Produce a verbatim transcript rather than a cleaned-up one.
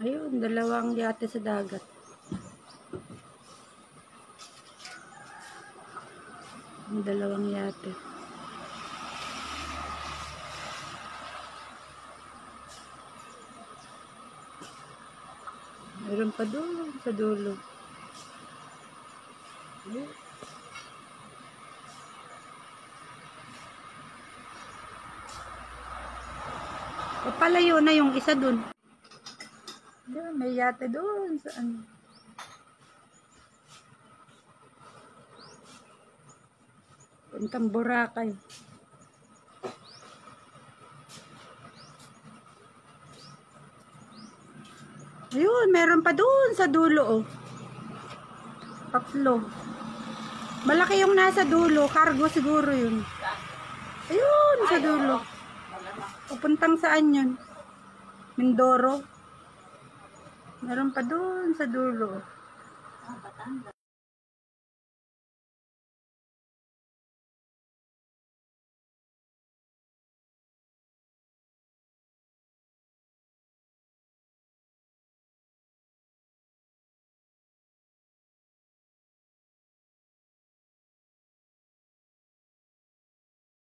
Ayun, dalawang yate sa dagat. Dalawang yate. Meron pa doon sa dulo. Ayun. O palayo na yung isa doon. Ayun, may yate doon sa ano. Puntang Boracay. Ayun, meron pa doon sa dulo, oh. Tatlo. Malaki yung nasa dulo. Cargo siguro yun. Ayun, sa dulo. Pupuntang saan yun? Mindoro. Meron pa doon sa dulo.